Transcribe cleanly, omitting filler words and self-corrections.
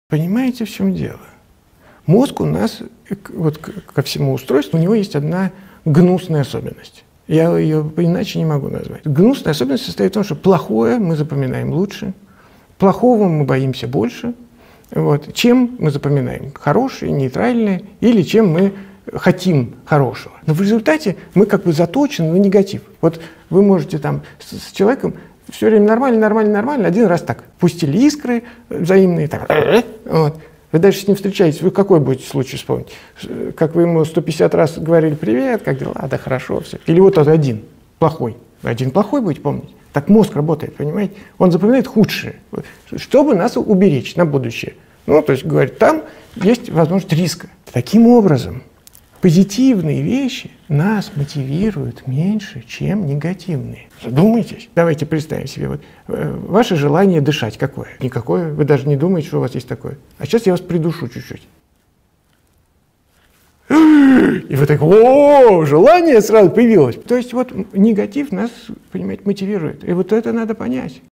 Понимаете, в чем дело? Мозг у нас, вот ко всему устройству, у него есть одна гнусная особенность. Я ее иначе не могу назвать. Гнусная особенность состоит в том, что плохое мы запоминаем лучше, плохого мы боимся больше. Вот. Чем мы запоминаем? Хорошее, нейтральное, или чем мы хотим хорошего. Но в результате мы как бы заточены на негатив. Вот вы можете там с человеком все время нормально, один раз так пустили искры взаимные, так, вот. Вы дальше с ним встречаетесь, вы какой будете случай вспомнить? Как вы ему 150 раз говорили привет, как дела, да хорошо, все. Или вот один плохой. Вы один плохой будете помнить? Так мозг работает, понимаете? Он запоминает худшее, чтобы нас уберечь на будущее. Ну, то есть, говорит, там есть возможность риска. Таким образом, позитивные вещи нас мотивируют меньше, чем негативные. Задумайтесь. Давайте представим себе, вот, ваше желание дышать какое? Никакое. Вы даже не думаете, что у вас есть такое. А сейчас я вас придушу чуть-чуть. И вы так, о, желание сразу появилось. То есть вот негатив нас, понимаете, мотивирует. И вот это надо понять.